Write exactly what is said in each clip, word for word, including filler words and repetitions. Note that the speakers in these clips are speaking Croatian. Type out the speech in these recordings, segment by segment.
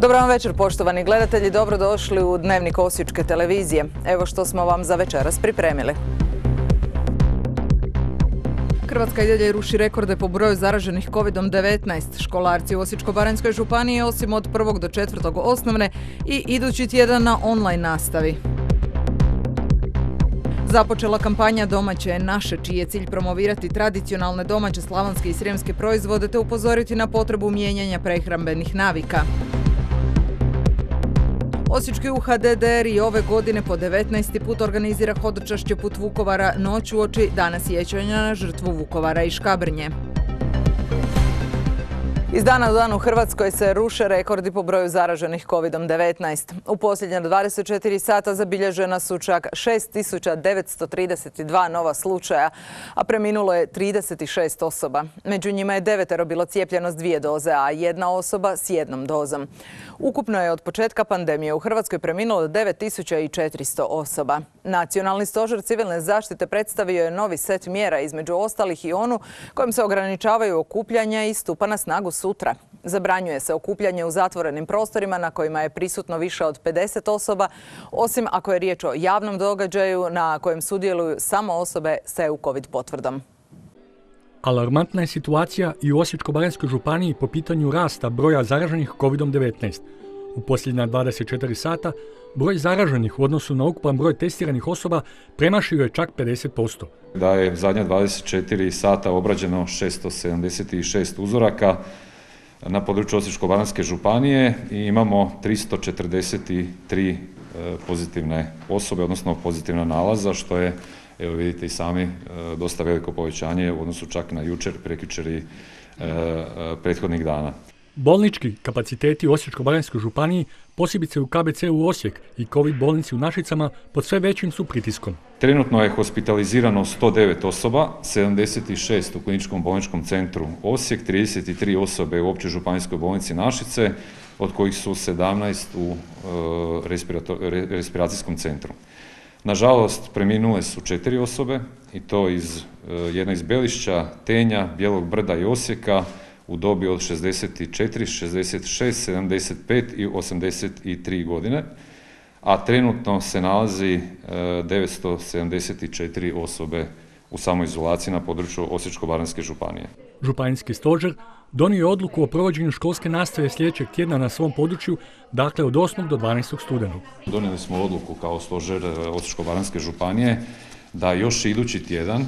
Dobar vam večer, poštovani gledatelji, dobrodošli u Dnevnik Osječke televizije. Evo što smo vam za večeras pripremili. Hrvatska i dalje ruši rekorde po broju zaraženih kovidom devetnaest. Školarci u Osječko-baranjskoj županiji osim od prvog do četvrtog osnovne i idući tjedan na online nastavi. Započela kampanja Domaće je naše, čiji je cilj promovirati tradicionalne domaće slavonske i srijemske proizvode te upozoriti na potrebu mijenjanja prehrambenih navika. Osječki U H D D R i ove godine po devetnaesti put organizira hodočašće put Vukovara noć uoči Dana sjećanja na žrtvu Vukovara i Škabrnje. Iz dana u dan u Hrvatskoj se ruše rekordi po broju zaraženih kovidom devetnaest. U posljednja dvadeset četiri sata zabilježena su čak šest tisuća devetsto trideset dva nova slučaja, a preminulo je trideset šest osoba. Među njima je devetero bilo cijepljeno s dvije doze, a jedna osoba s jednom dozom. Ukupno je od početka pandemije u Hrvatskoj preminulo devet tisuća četiristo osoba. Nacionalni stožer civilne zaštite predstavio je novi set mjera, između ostalih i onu kojim se ograničavaju okupljanja i stupa na snagu sutra. Zabranjuje se okupljanje u zatvorenim prostorima na kojima je prisutno više od pedeset osoba, osim ako je riječ o javnom događaju na kojem sudjeluju samo osobe s E U COVID potvrdom. Alarmantna je situacija i u Osječko-baranjskoj županiji po pitanju rasta broja zaraženih kovidom devetnaest. U posljednja dvadeset četiri sata broj zaraženih u odnosu na ukupan broj testiranih osoba premašio je čak pedeset posto. Da je zadnja dvadeset četiri sata obrađeno šesto sedamdeset šest uzoraka na području Osječko-baranjske županije i imamo tristo četrdeset tri pozitivne osobe, odnosno pozitivna nalaza, što je, evo vidite i sami, dosta veliko povećanje u odnosu čak na jučer, prekjučer i prethodnih dana. Bolnički kapaciteti u Osječko-baranjskoj županiji, posebice u K B C-u Osijek i COVID bolnici u Našicama, pod sve većim su pritiskom. Trenutno je hospitalizirano sto devet osoba, sedamdeset šest u Kliničkom bolničkom centru Osijek, trideset tri osobe u Općoj županijskoj bolnici Našice, od kojih su sedamnaest u respiracijskom centru. Nažalost, preminule su četiri osobe, i to iz, jedna iz Belišća, Tenja, Bijelog Brda i Osijeka, u dobi od šezdeset četiri, šezdeset šest, sedamdeset pet i osamdeset tri godine, a trenutno se nalazi devetsto sedamdeset četiri osobe u samoizolaciji na području Osječko-baranjske županije. Županijski stožer donio je odluku o provođenju školske nastave sljedećeg tjedna na svom području, dakle od osmog do dvanaestog studenog. Donijeli smo odluku kao stožer Osječko-baranjske županije da još idući tjedan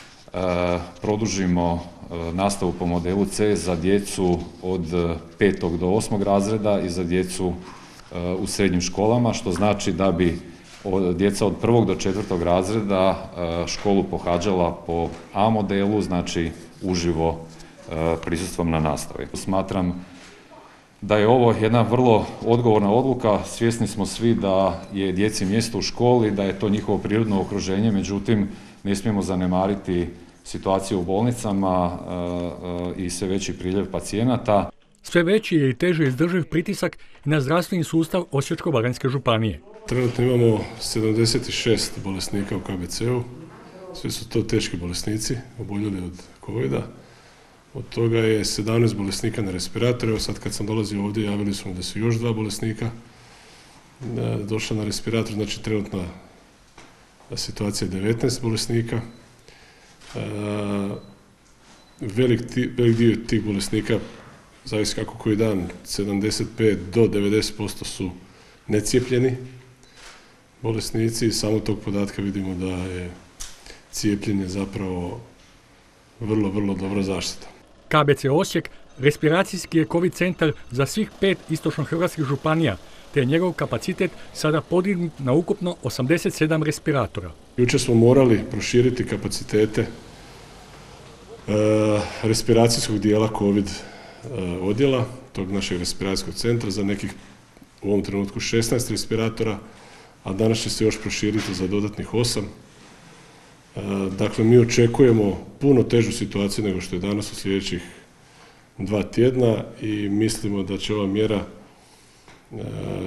produžimo nastavu po modelu C za djecu od petog do osmog razreda i za djecu u srednjim školama, što znači da bi djeca od prvog do četvrtog razreda školu pohađala po A modelu, znači uživo prisustvom na nastavi. Smatram da je ovo jedna vrlo odgovorna odluka. Svjesni smo svi da je djeci mjesto u školi, da je to njihovo prirodno okruženje, međutim ne smijemo zanemariti situaciju u bolnicama i sve veći priljev pacijenata. Sve veći je i teže izdrživ pritisak i na zdravstveni sustav Osječko-baranjske županije. Trenutno imamo sedamdeset šest bolesnika u K B C-u, svi su to teški bolesnici, oboljeli od covida. Od toga je sedamnaest bolesnika na respiratoru. Sad kad sam dolazio ovdje, javili smo da su još dva bolesnika došla na respirator, znači trenutna situacija je devetnaest bolesnika. Velik, velik dio tih bolesnika, zavisi kako koji dan, sedamdeset pet do devedeset posto su necijepljeni bolesnici i samo tog podatka vidimo da je cijepljenje zapravo vrlo, vrlo dobra zaštita. K B C Osijek respiracijski je COVID centar za svih pet istočno-hrvatskih županija, te je njegov kapacitet sada podignut na ukupno osamdeset sedam respiratora. Jučer smo morali proširiti kapacitete e, respiracijskog dijela COVID e, odjela, tog našeg respiracijskog centra, za nekih u ovom trenutku šesnaest respiratora, a danas će se još proširiti za dodatnih osam. E, dakle, mi očekujemo puno težu situaciju nego što je danas u sljedećih dva tjedna i mislimo da će ova mjera e,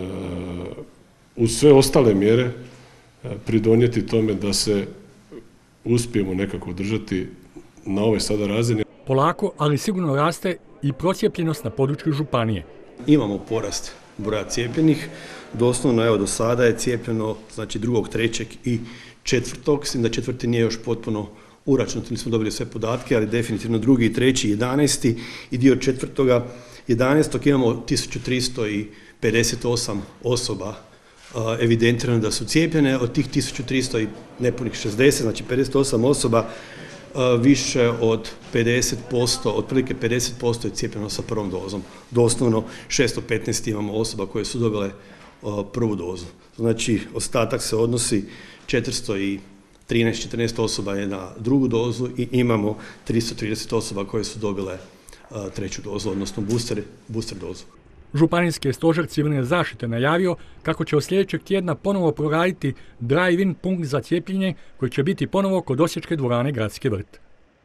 uz sve ostale mjere pridonijeti tome da se uspijemo nekako držati na ovoj sada razini. Polako, ali sigurno raste i procijepljenost na području županije. Imamo porast broja cijepljenih. Doslovno, evo, do sada je cijepljeno, znači drugog, trećeg i četvrtog, s tim da četvrti nije još potpuno uračunat, nismo dobili sve podatke, ali definitivno drugi i treći, jedanaesti i dio četvrtoga, jedanaestog imamo tisuću tristo pedeset osam osoba evidentirano da su cijepljene, od tih tisuću tristo i nepunih šezdeset, znači pedeset osam osoba, više od pedeset posto, otprilike pedeset posto je cijepljeno sa prvom dozom. Doslovno šesto petnaest imamo osoba koje su dobile prvu dozu. Znači, ostatak se odnosi četiristo trinaest četrnaest osoba je na drugu dozu i imamo tristo trideset osoba koje su dobile treću dozu, odnosno booster, booster dozu. Županijski stožer civilne zaštite najavio kako će od sljedećeg tjedna ponovo proraditi drive-in punkt za cijepljenje koji će biti ponovo kod osječke dvorane Gradski vrt.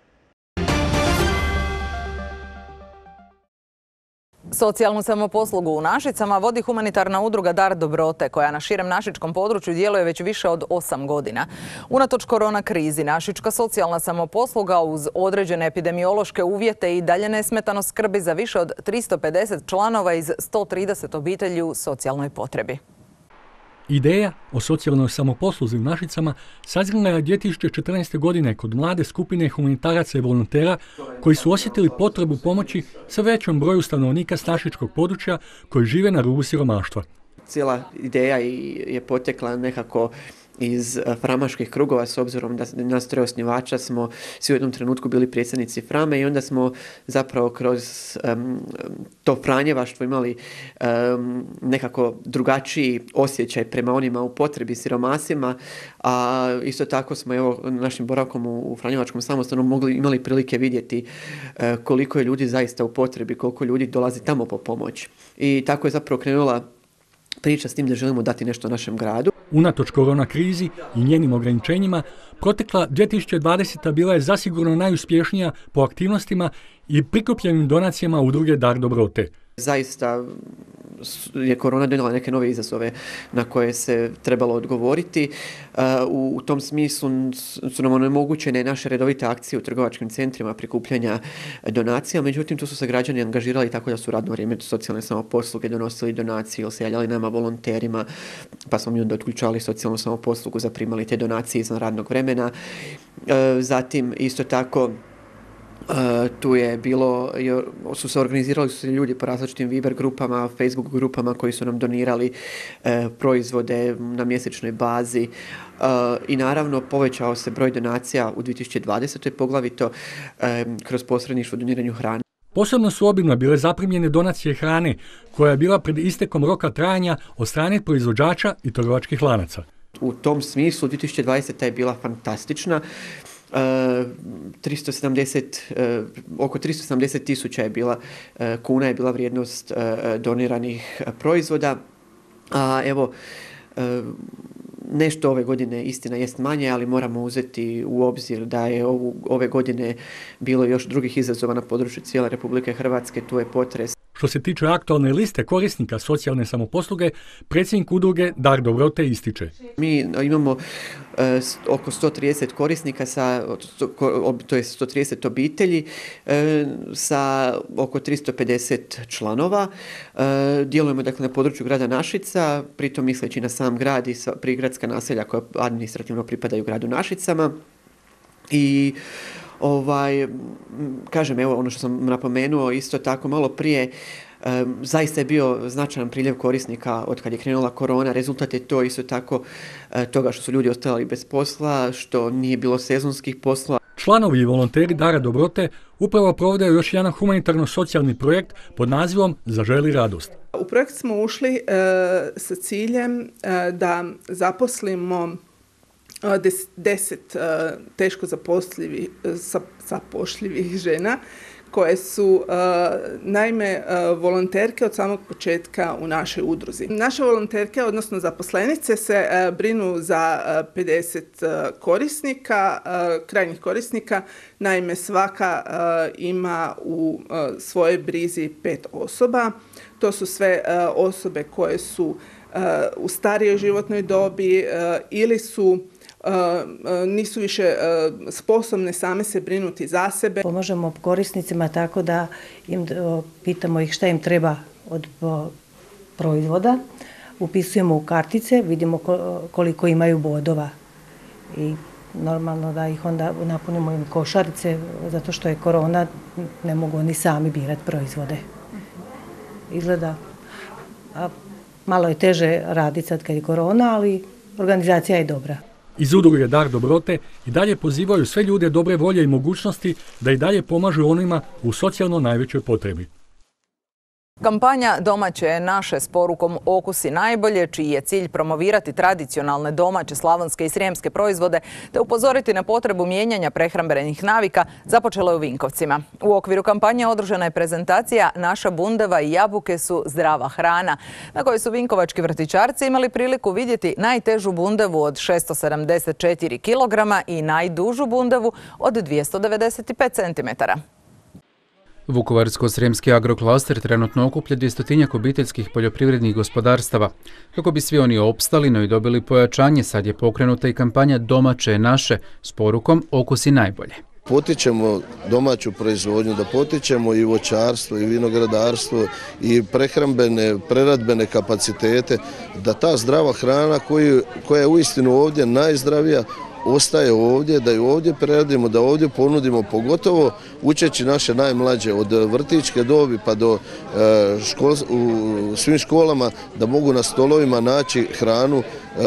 Socijalnu samoposlugu u Našicama vodi humanitarna udruga Dar dobrote, koja na širem našičkom području djeluje već više od osam godina. Unatoč korona krizi, našička socijalna samoposluga uz određene epidemiološke uvjete i dalje nesmetano skrbi za više od tristo pedeset članova iz sto trideset obitelji u socijalnoj potrebi. Ideja o socijalnoj samoposluzi u Našicama sazrela je dvije tisuće četrnaeste. godine kod mlade skupine humanitaraca i volontera koji su osjetili potrebu pomoći sa većom broju stanovnika s našičkog područja koji žive na rubu siromaštva. Cijela ideja je potekla nekako iz framaških krugova, s obzirom da nas troje osnivača smo svi u jednom trenutku bili predsjednici Frame i onda smo zapravo kroz um, to franjevaštvo imali um, nekako drugačiji osjećaj prema onima u potrebi, siromasima, a isto tako smo evo našim boravkom u, u Franjevačkom samostanu mogli, imali prilike vidjeti uh, koliko je ljudi zaista u potrebi, koliko ljudi dolazi tamo po pomoć. I tako je zapravo krenula priča s tim da želimo dati nešto našem gradu. Unatoč korona krizi i njenim ograničenjima, protekla dvije tisuće dvadeseta. bila je zasigurno najuspješnija po aktivnostima i prikupljenim donacijama udruge Dar dobrote. Zaista je korona donijela neke nove izazove na koje se trebalo odgovoriti. U, u tom smislu su nam onemogućene naše redovite akcije u trgovačkim centrima prikupljanja donacija, međutim tu su se građani angažirali tako da su radno vrijeme socijalne samoposluge donosili donacije ili se javljali nama volonterima, pa smo mi onda otključali socijalnu samoposlugu, zaprimali te donacije izvan radnog vremena. Zatim isto tako Uh, tu je bilo, su se organizirali su se ljudi po različitim Viber grupama, Facebook grupama koji su nam donirali uh, proizvode na mjesečnoj bazi uh, i naravno povećao se broj donacija u dvije tisuće dvadesetoj. poglavito uh, kroz posredništvo doniranju hrane. Posebno su obilno bile zaprimljene donacije hrane koja je bila pred istekom roka trajanja od strane proizvođača i trgovačkih lanaca. U tom smislu dvije tisuće dvadeseta. je bila fantastična. Uh, tristo sedamdeset, uh, oko tristo sedamdeset tisuća je bila uh, kuna je bila vrijednost uh, doniranih uh, proizvoda. A evo, uh, nešto ove godine istina jest manje, ali moramo uzeti u obzir da je ovu, ove godine bilo još drugih izazova na području cijele Republike Hrvatske, tu je potres. Što se tiče aktualne liste korisnika socijalne samoposluge, predsjednik udruge Dar dobrote ističe. Mi imamo uh, oko sto trideset korisnika, sa, to je sto trideset obitelji uh, sa oko tristo pedeset članova. Uh, djelujemo dakle na području grada Našica, pritom misleći na sam grad i prigradska naselja koja administrativno pripadaju gradu Našicama. I Ovaj, kažem, evo ono što sam napomenuo isto tako malo prije, e, zaista je bio značajan priljev korisnika od kad je krenula korona. Rezultat je to isto tako e, toga što su ljudi ostali bez posla, što nije bilo sezonskih posla. Članovi i volonteri Dara dobrote upravo provode još jedan humanitarno-socijalni projekt pod nazivom Zaželi radost. U projekt smo ušli e, sa ciljem e, da zaposlimo deset uh, teško zapošljivih, zapošljivih žena koje su uh, naime uh, volonterke od samog početka u našoj udruzi. Naše volonterke, odnosno zaposlenice, se uh, brinu za uh, pedeset uh, korisnika, uh, krajnjih korisnika. Naime, svaka uh, ima u uh, svojoj brizi pet osoba. To su sve uh, osobe koje su uh, u starijoj životnoj dobi uh, ili su Uh, uh, nisu više uh, sposobne same se brinuti za sebe. Pomažemo korisnicima tako da im uh, pitamo ih šta im treba od uh, proizvoda, upisujemo u kartice, vidimo koliko imaju bodova i normalno da ih onda napunimo im košarice, zato što je korona, ne mogu oni sami birati proizvode. Izgleda, a malo je teže raditi sad kad je korona, ali organizacija je dobra. Iz udruge Dar dobrote i dalje pozivaju sve ljude dobre volje i mogućnosti da i dalje pomažu onima u socijalno najvećoj potrebi. Kampanja Domaće je naše s porukom Okusi najbolje, čiji je cilj promovirati tradicionalne domaće slavonske i srijemske proizvode te upozoriti na potrebu mijenjanja prehrambenih navika, započela je u Vinkovcima. U okviru kampanje održana je prezentacija Naša bundeva i jabuke su zdrava hrana, na kojoj su vinkovački vrtićarci imali priliku vidjeti najtežu bundevu od šesto sedamdeset četiri kilograma i najdužu bundevu od dvjesto devedeset pet centimetara. Vukovarsko-srijemski agroklaster trenutno okuplja dvjestotinjak obiteljskih poljoprivrednih gospodarstava. Kako bi svi oni opstali, no i dobili pojačanje, sad je pokrenuta i kampanja Domaće je naše s porukom Okusi najbolje. Potičemo domaću proizvodnju, da potičemo i voćarstvo i vinogradarstvo i prehrambene, preradbene kapacitete, da ta zdrava hrana koju, koja je uistinu ovdje najzdravija, ostaje ovdje, da ju ovdje preradimo, da ovdje ponudimo, pogotovo učeći naše najmlađe od vrtićke dobi pa do škol, u svim školama, da mogu na stolovima naći hranu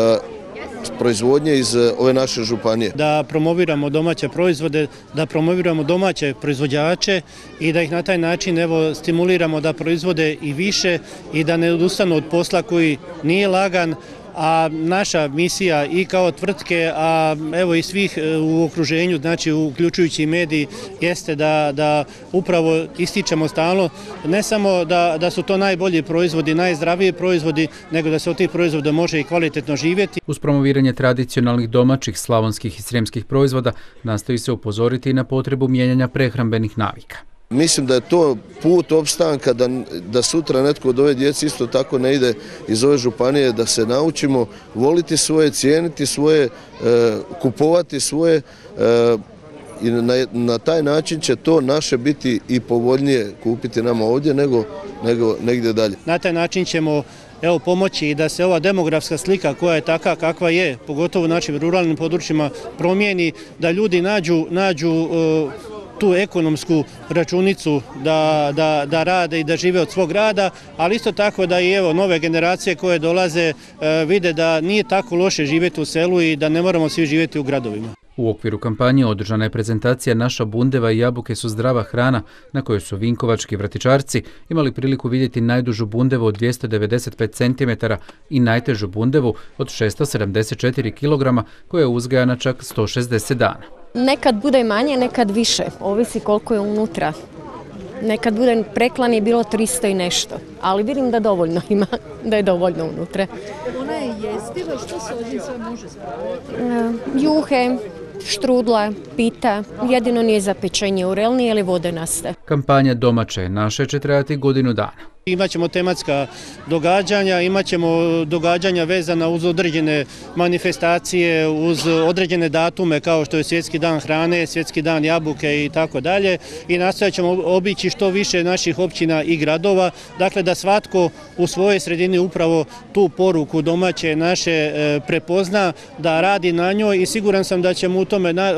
proizvodnje iz ove naše županije. Da promoviramo domaće proizvode, da promoviramo domaće proizvođače i da ih na taj način evo stimuliramo da proizvode i više i da ne odustanu od posla koji nije lagan, a naša misija i kao tvrtke, a evo i svih u okruženju, znači uključujući i mediji, jeste da, da upravo ističemo stalno, ne samo da, da su to najbolji proizvodi, najzdraviji proizvodi, nego da se od tih proizvoda može i kvalitetno živjeti. Uz promoviranje tradicionalnih domaćih, slavonskih i srijemskih proizvoda nastoji se upozoriti i na potrebu mijenjanja prehrambenih navika. Mislim da je to put opstanka, da, da sutra netko od ove djece isto tako ne ide iz ove županije, da se naučimo voliti svoje, cijeniti svoje, e, kupovati svoje e, i na, na taj način će to naše biti i povoljnije kupiti nama ovdje nego, nego negdje dalje. Na taj način ćemo evo pomoći i da se ova demografska slika koja je taka kakva je, pogotovo u našim ruralnim područjima, promijeni, da ljudi nađu, nađu e, tu ekonomsku računicu da, da, da rade i da žive od svog rada, ali isto tako da i evo nove generacije koje dolaze e, vide da nije tako loše živjeti u selu i da ne moramo svi živjeti u gradovima. U okviru kampanje održana je prezentacija Naša bundeva i jabuke su zdrava hrana, na kojoj su vinkovački vrtićarci imali priliku vidjeti najdužu bundevu od dvjesto devedeset pet centimetara i najtežu bundevu od šesto sedamdeset četiri kilograma koja je uzgajana čak sto šezdeset dana. Nekad bude manje, nekad više, ovisi koliko je unutra. Nekad bude preklan je bilo tristo i nešto, ali vidim da dovoljno ima, da je dovoljno unutra. Ona je jestiva, što se od njih sve može spraviti? Juhe, štrudla, pita, jedino nije za pečenje urelni ili vodenaste. Kampanja Domaće je naše će trajati godinu dana. Imaćemo tematska događanja, imaćemo događanja vezana uz određene manifestacije, uz određene datume kao što je Svjetski dan hrane, Svjetski dan jabuke i tako dalje. I nastojat ćemo obići što više naših općina i gradova, dakle da svatko u svojoj sredini upravo tu poruku domaće naše prepozna, da radi na njoj i siguran sam da ćemo u tome na,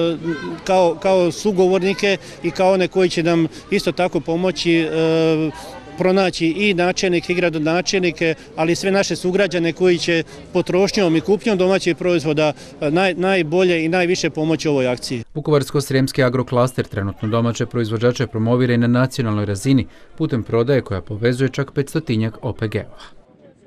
kao, kao sugovornike i kao one koji će nam isto tako pomoći pronaći i načelnike i gradonačelnike, ali sve naše sugrađane koji će potrošnjom i kupnjom domaćih proizvoda naj, najbolje i najviše pomoći ovoj akciji. Vukovarsko-srijemski agroklaster trenutno domaće proizvođače promovira i na nacionalnoj razini putem prodaje koja povezuje čak petstotinjak O P G-ova.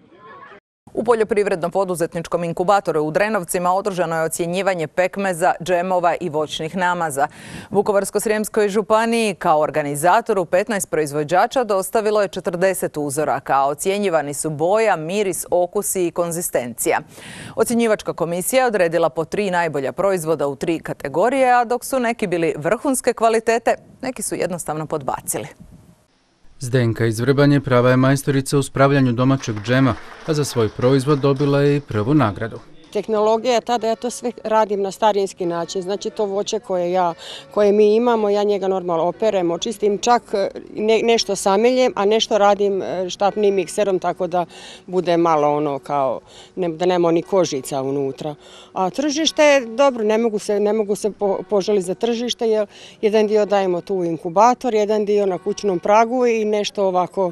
U poljoprivredno-poduzetničkom inkubatoru u Drenovcima održano je ocjenjivanje pekmeza, džemova i voćnih namaza. Vukovarsko-srijemskoj županiji kao organizatoru petnaest proizvođača dostavilo je četrdeset uzoraka, a ocjenjivani su boja, miris, okusi i konzistencija. Ocjenjivačka komisija je odredila po tri najbolja proizvoda u tri kategorije, a dok su neki bili vrhunske kvalitete, neki su jednostavno podbacili. Zdenka iz Vrbanje prava je majstorica u spravljanju domaćeg džema, a za svoj proizvod dobila je i prvu nagradu. Tehnologija je ta da ja to sve radim na starinski način, znači to voće koje, ja, koje mi imamo, ja njega normalno operem, očistim, čak ne, nešto sameljem, a nešto radim štapnim mikserom tako da bude malo ono kao, ne, da nema ni kožica unutra. A tržište je dobro, ne mogu se, ne mogu se po, poželiti za tržište jer jedan dio dajemo tu u inkubator, jedan dio na kućnom pragu i nešto ovako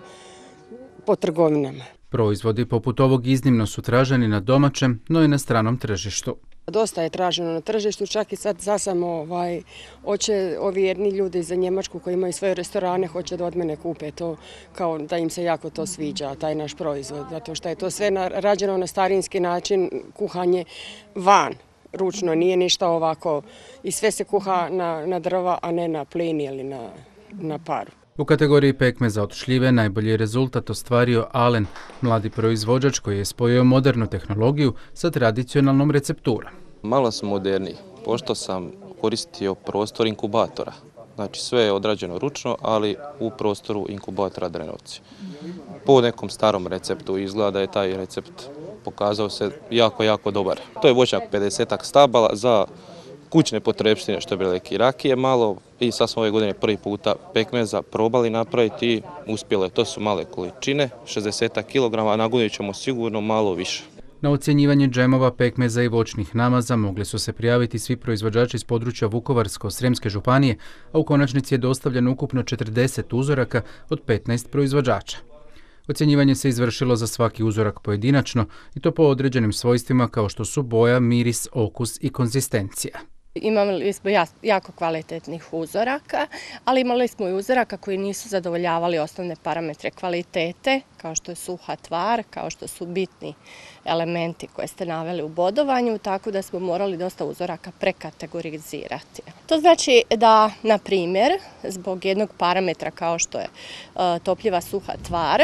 po trgovinama. Proizvodi poput ovog iznimno su traženi na domaćem, no i na stranom tržištu. Dosta je traženo na tržištu, čak i sad zasam ovaj, hoće ovi jedni ljudi za Njemačku koji imaju svoje restorane, hoće da od mene kupe to, kao da im se jako to sviđa, taj naš proizvod, zato što je to sve na, rađeno na starinski način, kuhanje van, ručno, nije ništa ovako i sve se kuha na, na drva, a ne na plin ili na, na paru. U kategoriji pekmeza od šljive najbolji rezultat ostvario Alen, mladi proizvođač koji je spojio modernu tehnologiju sa tradicionalnom recepturom. Malo sam moderniji, pošto sam koristio prostor inkubatora. Znači sve je odrađeno ručno, ali u prostoru inkubatora Drenovci. Po nekom starom receptu izgleda da je taj recept pokazao se jako, jako dobar. To je voćnjak pedesetak stabala za kućne potrepštine, što bi rekli, rakije malo i sad smo ove godine prvi puta pekmeza probali napraviti i uspjele. To su male količine, šezdeset kilograma, a nagodit ćemo sigurno malo više. Na ocjenjivanje džemova, pekmeza i voćnih namaza mogli su se prijaviti svi proizvođači iz područja Vukovarsko-srijemske županije, a u konačnici je dostavljeno ukupno četrdeset uzoraka od petnaest proizvođača. Ocjenjivanje se izvršilo za svaki uzorak pojedinačno i to po određenim svojstvima kao što su boja, miris, okus i konzistencija. Imali smo jako kvalitetnih uzoraka, ali imali smo i uzoraka koji nisu zadovoljavali osnovne parametre kvalitete, kao što je suha tvar, kao što su bitni elementi koje ste naveli u bodovanju, tako da smo morali dosta uzoraka prekategorizirati. To znači da, na primjer, zbog jednog parametra kao što je topljiva suha tvar,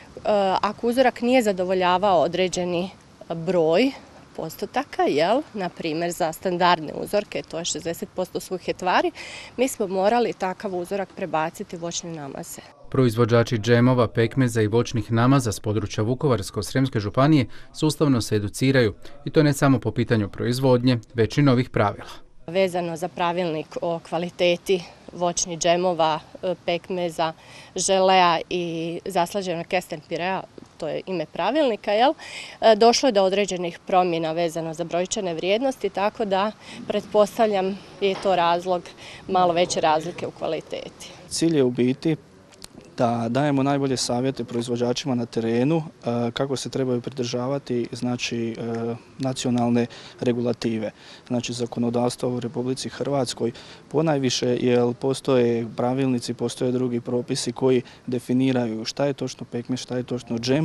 ako uzorak nije zadovoljavao određeni broj postotaka, jel, na primjer za standardne uzorke, to je šezdeset posto suhe tvari, mi smo morali takav uzorak prebaciti u voćne namaze. Proizvođači džemova, pekmeza i voćnih namaza s područja Vukovarsko-srijemske županije sustavno se educiraju i to ne samo po pitanju proizvodnje, već i novih pravila. Vezano za pravilnik o kvaliteti voćnih džemova, pekmeza, želea i zaslađenog kesten pirea, to je ime pravilnika, jel? Došlo je do određenih promjena vezano za brojčane vrijednosti, tako da pretpostavljam je to razlog malo veće razlike u kvaliteti. Cilj je u biti da dajemo najbolje savjete proizvođačima na terenu kako se trebaju pridržavati, znači, nacionalne regulative, znači zakonodavstva u Republici Hrvatskoj ponajviše, jer postoje pravilnici, postoje drugi propisi koji definiraju šta je točno pekmez, šta je točno džem.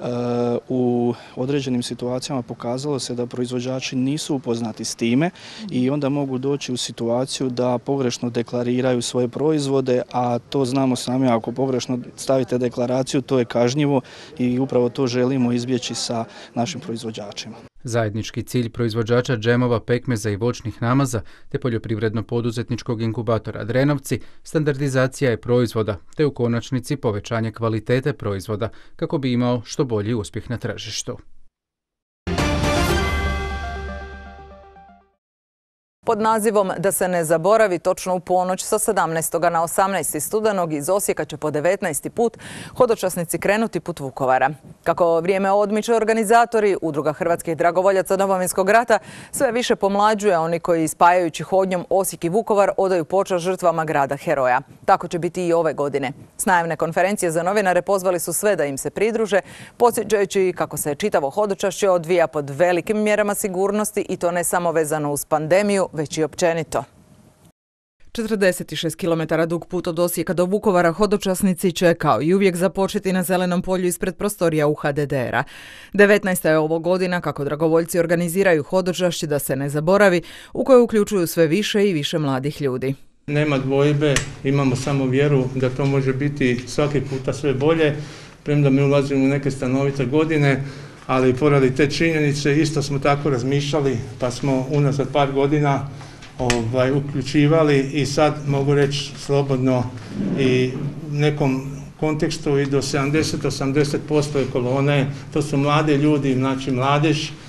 U određenim situacijama pokazalo se da proizvođači nisu upoznati s time i onda mogu doći u situaciju da pogrešno deklariraju svoje proizvode, a to znamo sami, ako pogrešno stavite deklaraciju, to je kažnjivo i upravo to želimo izbjeći sa našim proizvođačima. Zajednički cilj proizvođača džemova, pekmeza i voćnih namaza te poljoprivredno-poduzetničkog inkubatora Drenovci standardizacija je proizvoda te u konačnici povećanje kvalitete proizvoda kako bi imao što bolji uspjeh na tržištu. Pod nazivom Da se ne zaboravi, točno u ponoć sa sedamnaestog na osamnaesti studenog iz Osijeka će po devetnaesti put hodočasnici krenuti put Vukovara. Kako vrijeme odmiče, organizatori Udruga hrvatskih dragovoljaca Domovinskog rata sve više pomlađuje, oni koji spajajući hodnjom Osijek i Vukovar odaju počast žrtvama grada heroja. Tako će biti i ove godine. S najavne konferencije za novinare pozvali su sve da im se pridruže, podsjećajući kako se čitavo hodočašće odvija pod velikim mjerama sigurnosti i to ne samo vezano uz pandemiju, već i općenito. četrdeset šest kilometara dug put od Osijeka do Vukovara hodočasnici će kao i uvijek započeti na Zelenom polju ispred prostorija U H D D R-a. devetnaesta je ovo godina kako dragovoljci organiziraju hodočašće Da se ne zaboravi, u kojoj uključuju sve više i više mladih ljudi. Nema dvojbe, imamo samo vjeru da to može biti svaki puta sve bolje, premda mi ulazimo u neke stanovite godine, ali pored te činjenice isto smo tako razmišljali, pa smo unazad par godina ovaj, uključivali i sad mogu reći slobodno i u nekom kontekstu i do sedamdeset do osamdeset posto kolone, to su mlade ljudi, znači mladež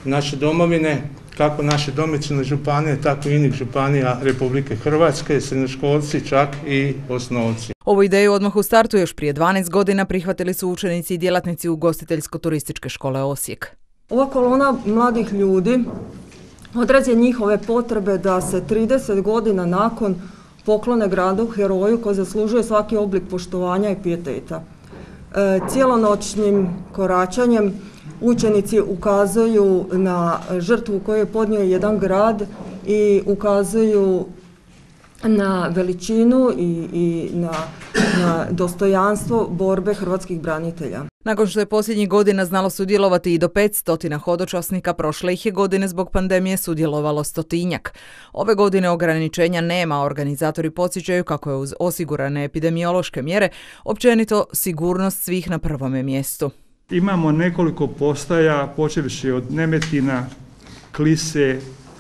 naše domovine, kako naše domicilne županije, tako i inih županija Republike Hrvatske, srednjoškolci, čak i osnovci. Ovu ideju odmah u startu još prije dvanaest godina prihvatili su učenici i djelatnici ugostiteljsko-turističke škole Osijek. Ova kolona mladih ljudi odraz je njihove potrebe da se trideset godina nakon poklone gradu heroju koji zaslužuje svaki oblik poštovanja i pijeteta. E, cijelonoćnim koračanjem učenici ukazuju na žrtvu koju je podnio jedan grad i ukazuju na veličinu i, i na, na dostojanstvo borbe hrvatskih branitelja. Nakon što je posljednjih godina znalo sudjelovati i do petsto hodočasnika, prošle ih je godine zbog pandemije sudjelovalo stotinjak. Ove godine ograničenja nema, organizatori podsjećaju kako je uz osigurane epidemiološke mjere općenito sigurnost svih na prvome mjestu. Imamo nekoliko postaja, počevši od Nemetina, Klise,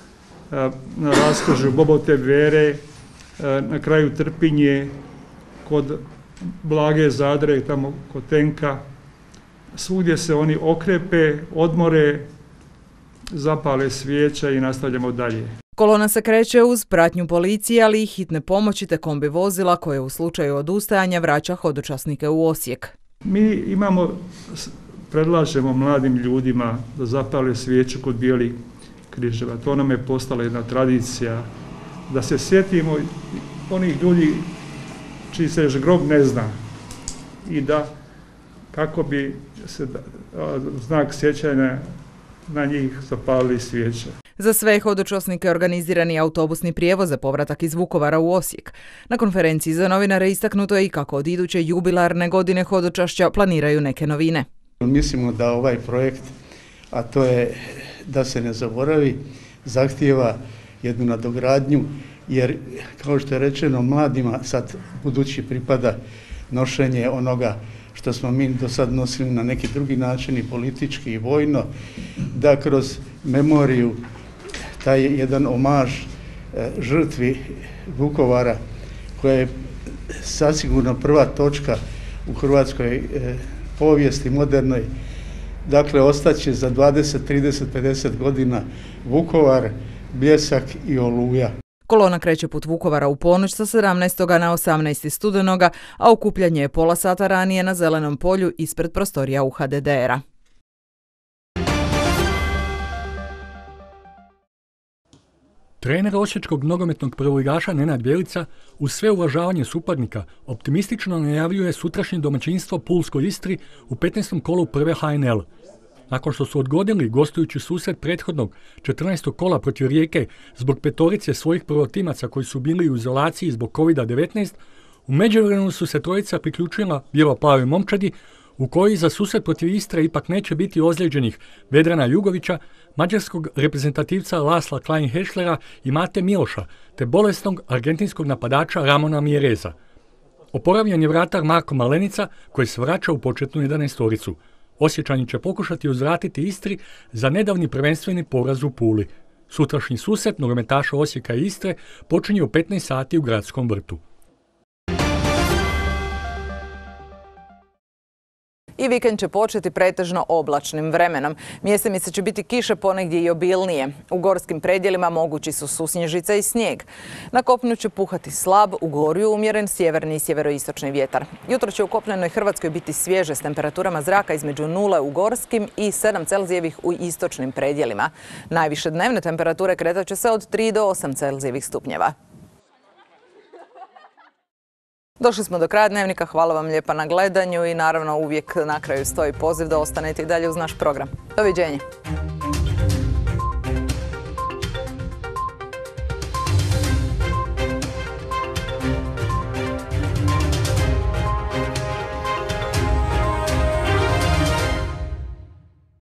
na raskrižju Bobote Vere, na kraju Trpinje, kod Blage Zadre, tamo kod Tenka. Svugdje se oni okrepe, odmore, zapale svijeća i nastavljamo dalje. Kolona se kreće uz pratnju policije, ali i hitne pomoći te kombi vozila koje u slučaju odustajanja vraća hodočasnike u Osijek. Mi imamo, predlažemo mladim ljudima da zapale svijeću kod bijelih križeva. To nam je postala jedna tradicija, da se sjetimo onih ljudi čiji se još grob ne zna i da kako bi se znak sjećanja na njih zapalili svijeće. Za sve hodočasnike organizirani autobusni prijevoz za povratak iz Vukovara u Osijek. Na konferenciji za novinare istaknuto je i kako od iduće jubilarne godine hodočašća planiraju neke novine. Mislimo da ovaj projekt, a to je da se ne zaboravi, zahtijeva jednu nadogradnju, jer kao što je rečeno, mladima sad budući pripada nošenje onoga što smo mi do sad nosili na neki drugi način, i politički i vojno, da kroz memoriju taj jedan omaž žrtvi Vukovara, koja je sasigurno prva točka u hrvatskoj povijesti modernoj, dakle ostaće za dvadeset, trideset, pedeset godina Vukovar, Bljesak i Oluja. Kolona kreće put Vukovara u ponoć sa sedamnaestog na osamnaesti studenoga, a okupljanje je pola sata ranije na Zelenom polju ispred prostorija U H D D R-a. Trener osječkog nogometnog prvoligaša Nenad Bjelica uz sve uvažavanje suparnika optimistično najavljuje sutrašnje domaćinstvo Pulskoj Istri u petnaestom kolu prve H N L. Nakon što su odgodili gostujući susret prethodnog četrnaestog kola protiv Rijeke zbog petorice svojih prvotimaca koji su bili u izolaciji zbog kovid devetnaest, u međuvremenu su se trojica priključila bijelo-plavoj momčadi u kojoj za susret protiv Istre ipak neće biti ozlijeđenih Vedrana Jugovića, mađarskog reprezentativca Lasla Klein-Hešlera i Mate Miloša, te bolesnog argentinskog napadača Ramona Miereza. Oporavljen je vratar Marko Malenica koji se vraća u početnu jedanaestoricu. Osječani će pokušati uzvratiti Istri za nedavni prvenstveni poraz u Puli. Sutrašnji susret nogometaša Osijeka i Istre počinje u petnaest sati u Gradskom vrtu. I vikend će početi pretežno oblačnim vremenom. Mjesemice će biti kiše, ponegdje i obilnije. U gorskim predjelima mogući su susnježica i snijeg. Na kopnu će puhati slab, u gorju umjeren sjeverni i sjeveroistočni vjetar. Jutro će u kopnenoj Hrvatskoj biti svježe s temperaturama zraka između nule u gorskim i sedam Celzijevih u istočnim predjelima. Najviše dnevne temperature kretat će se od tri do osam Celzijevih stupnjeva. Došli smo do kraja dnevnika, hvala vam lijepa na gledanju i naravno uvijek na kraju stoji poziv da ostanete i dalje uz naš program. Doviđenja.